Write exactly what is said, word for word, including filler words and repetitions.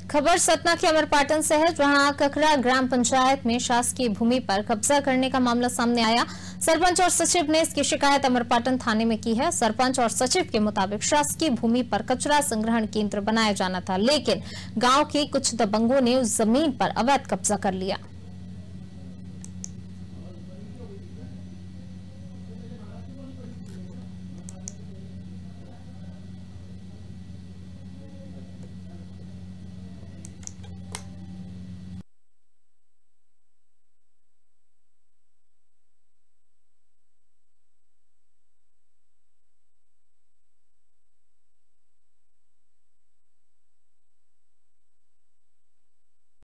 खबर सतना के अमरपाटन से है, जहां ककरा ग्राम पंचायत में शासकीय भूमि पर कब्जा करने का मामला सामने आया। सरपंच और सचिव ने इसकी शिकायत अमरपाटन थाने में की है। सरपंच और सचिव के मुताबिक शासकीय भूमि पर कचरा संग्रहण केंद्र बनाया जाना था, लेकिन गांव के कुछ दबंगों ने उस जमीन पर अवैध कब्जा कर लिया।